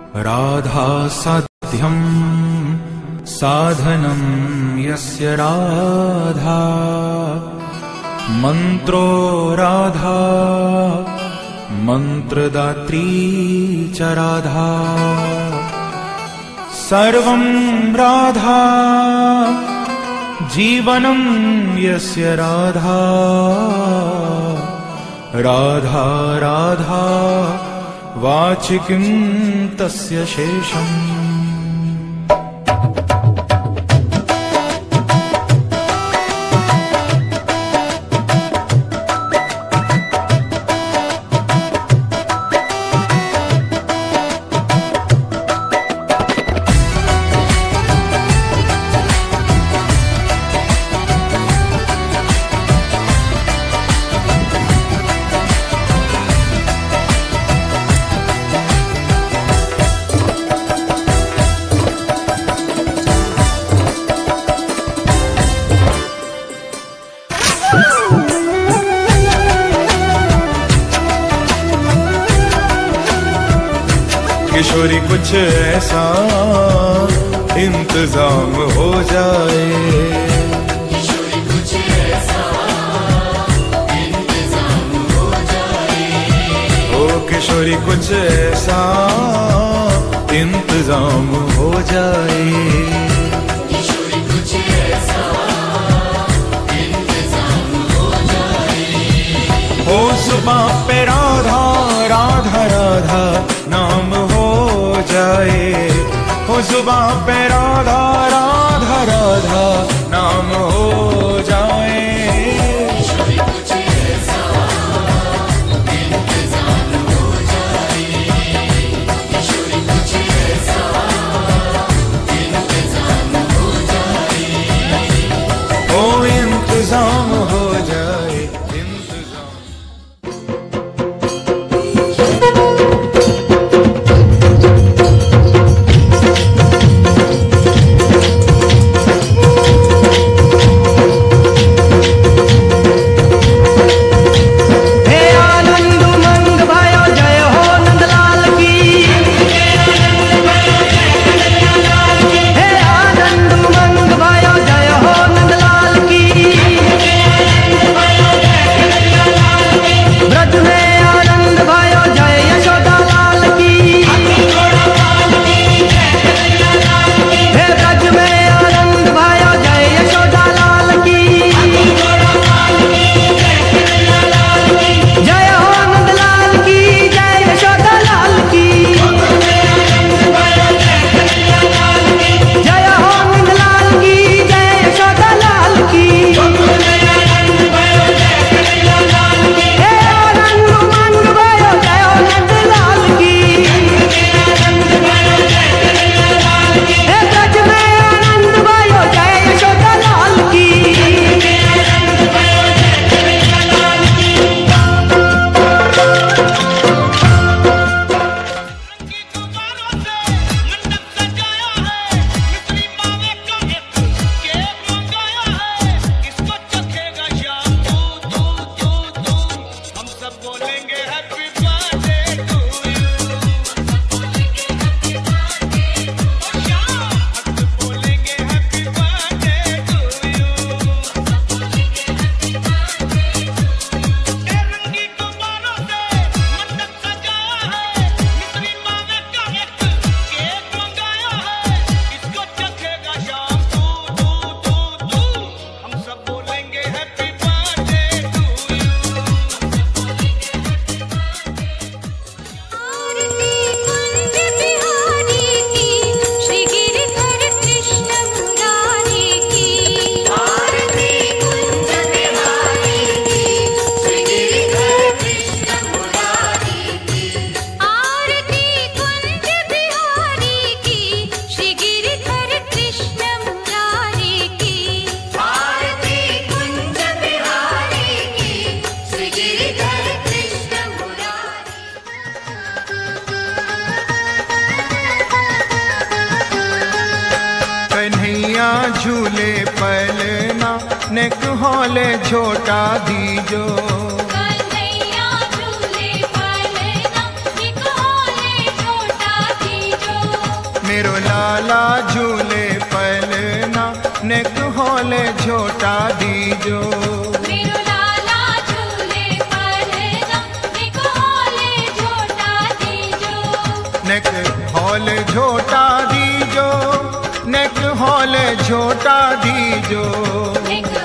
राधा साध्यं साधनं यस्य राधा मंत्रो राधा मंत्रदात्री च राधा सर्वं राधा जीवनं यस्य राधा राधा राधा वाचिकिं तस्य शेषम्। किशोरी कुछ ऐसा इंतजाम हो जाए, किशोरी कुछ ऐसा इंतजाम हो जाए, ओ किशोरी कुछ ऐसा इंतजाम हो जाए, किशोरी कुछ ऐसा इंतजाम हो जाए। हो जुबां पे राधा राधा राधा नाम हो जाए, हो जुबां पे राधा राधा राधा नाम हो जाए, किशोरी कुछ ऐसा इंतजाम हो जाए, किशोरी कुछ ऐसा इंतजाम हो जाए, ओ इंतजाम हो जाए इंतजाम। झूले पलना नेक हौले छोटा दीजो, कन्हैया झूले पलना नेक हौले छोटा दीजो। मेरो लाला झूले पलना नेक होले झोटा दीजो मेरो लाला झूले पलना नेक होले झोटा दीजो नेक होले झोटा दीजो नेक होले झोटा दीजो नेक